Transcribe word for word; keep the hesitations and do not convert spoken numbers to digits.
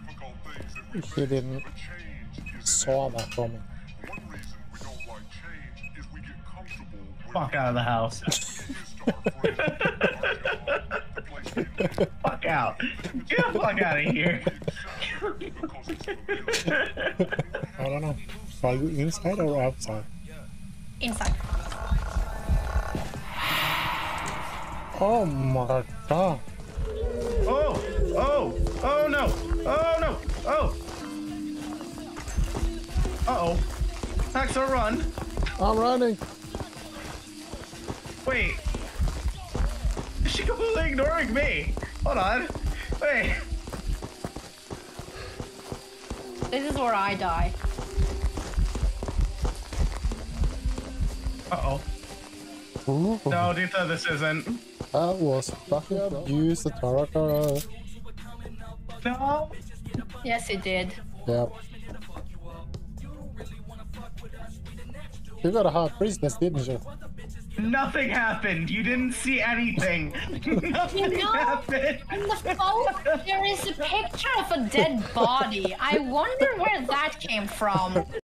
He didn't saw that coming. Fuck out of the house. Fuck out. Get the fuck out of here. I don't know. Are you inside or outside? Inside. Oh my god. Oh! Oh! Oh no! Oh no! Oh! Uh-oh. Axel, run! I'm running. Wait. Is she completely ignoring me? Hold on. Wait. This is where I die. Uh-oh. Ooh. No, Dita, this isn't. That was fucking abuse the Taraka. No. Yes, it did. Yep. You got a hard priestess, didn't you? Nothing happened. You didn't see anything. Nothing You know, happened. in the photo, there is a picture of a dead body. I wonder where that came from.